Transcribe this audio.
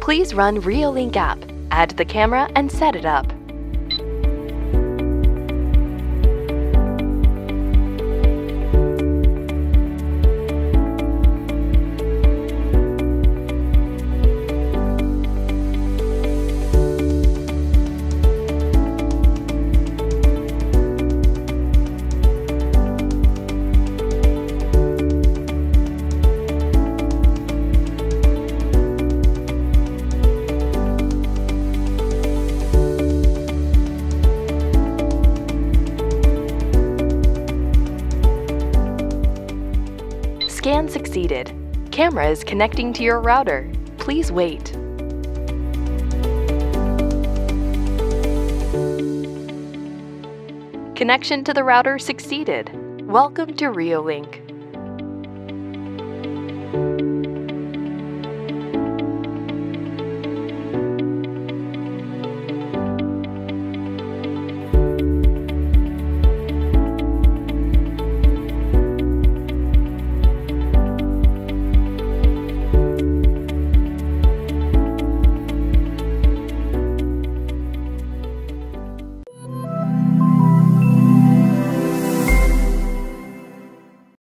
Please run Reolink app, add the camera, and set it up. Scan succeeded. Camera is connecting to your router. Please wait. Connection to the router succeeded. Welcome to Reolink.